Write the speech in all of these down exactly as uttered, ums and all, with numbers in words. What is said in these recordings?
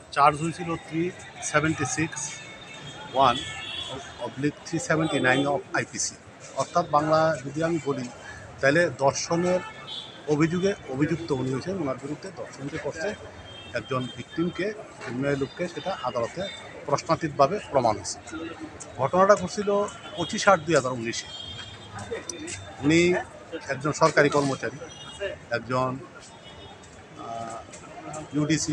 Charge হয়েছিল three seventy six one oblique three seventy nine of IPC, অর্থাৎ বাংলা যদি আমি বলি তাহলে দর্শনের অভিযোগে অভিযুক্ত উনি হয়েছেন। ওনার বিরুদ্ধে দর্শন যে করছে একজন ভিকটিমকে, মেয়ে লোককে, সেটা আদালতে প্রশ্নাতীতভাবে প্রমাণ হয়েছে। ঘটনাটা ঘটছিল পঁচিশ আট দুই হাজার উনিশে। উনি একজন সরকারি কর্মচারী, একজন UDC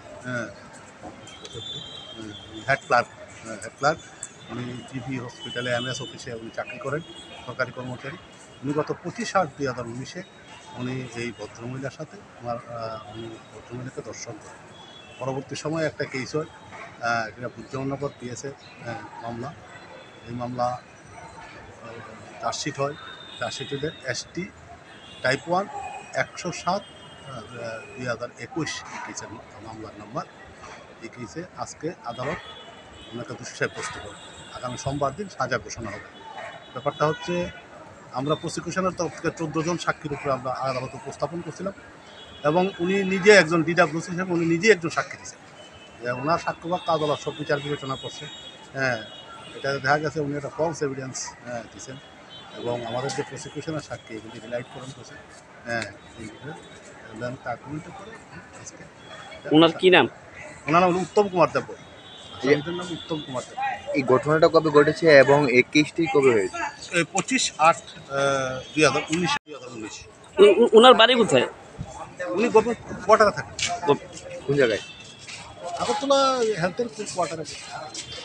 head clerk head clerk উনি জিভি হসপিটালে এম এস অফিসে উনি চাকরি করেন, সরকারি কর্মচারী। উনি গত পঁচিশ আট দুই হাজার উনিশে উনি এই ভদ্রমহিলার সাথে আমার উনি ভদ্রমহিলাকে দর্শন করেন। পরবর্তী সময়ে একটা কেস হয়, এটা বুদ্ধনগর পিএসএ মামলা। এই মামলা চার্জশিট হয়। চার্জশিটের এসটি টাইপ ওয়ান একশো সাত দুই হাজার একুশ এই কেসের মামলার নাম্বার। এই কেসে আজকে আদালত ওনাকে দোষী সাব্যস্ত করে আগামী সোমবার দিন সাজা ঘোষণা হবে। ব্যাপারটা হচ্ছে, আমরা প্রসিকিউশনের তরফ থেকে চোদ্দো জন সাক্ষীর উপরে আমরা আদালত উপস্থাপন করছিলাম এবং উনি নিজে একজন ডিডাব্লিউসি হিসেবে উনি নিজে একজন সাক্ষী দিয়েছেন। ওনার সাক্ষ্যবাক্য আদালত সব বিচার বিবেচনা করছে। হ্যাঁ, এটা দেখা গেছে উনি একটা ফলস এভিডেন্স দিয়েছেন এবং আমাদের যে প্রসিকিউশনের সাক্ষী এগুলি রিলাইট করেন করছে। হ্যাঁ, আর্গুমেন্ট করে আজকে। ওনার কী নাম? ওনার নাম উত্তম কুমার দেব। আসামিদের নাম উত্তম কুমার দেব। এই ঘটনাটা কবে ঘটেছে এবং এই কেসটি কবে হয়েছে? পঁচিশ আট দুই হাজার উনিশ দুই হাজার উনিশ। ওনার বাড়ি কোথায়? উনি গোপন কোয়ার্টারে থাকেন। কোন জায়গায়? আগরতলা হেলথের কোয়ার্টারে।